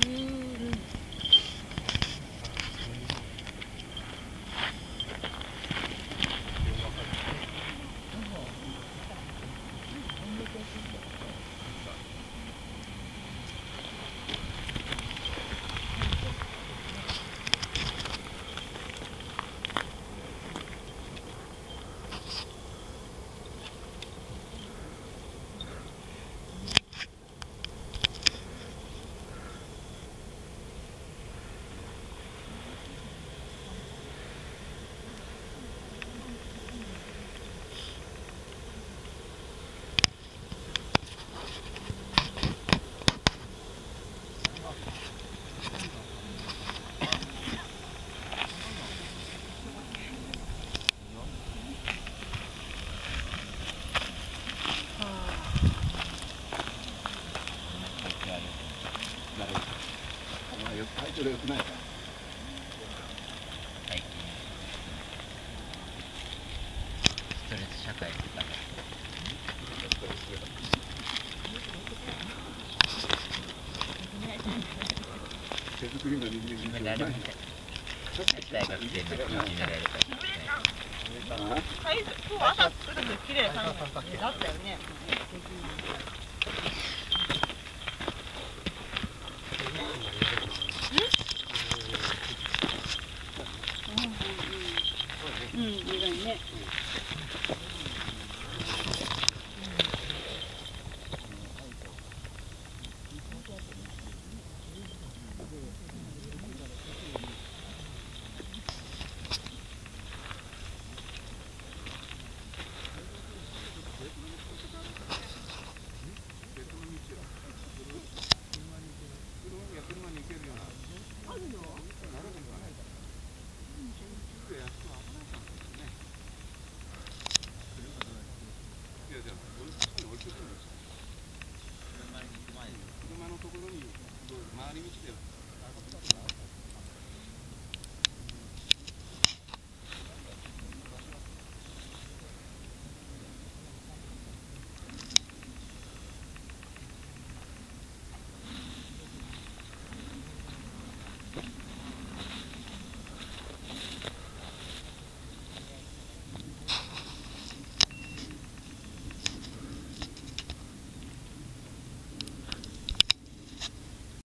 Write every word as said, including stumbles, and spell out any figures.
それ良くないか。 最近ストレス社会とか手作りの人間決められません。大学生の決められた。 今日朝作るの綺麗な感じだったよね。うん、意外にね。 車のところに回り道で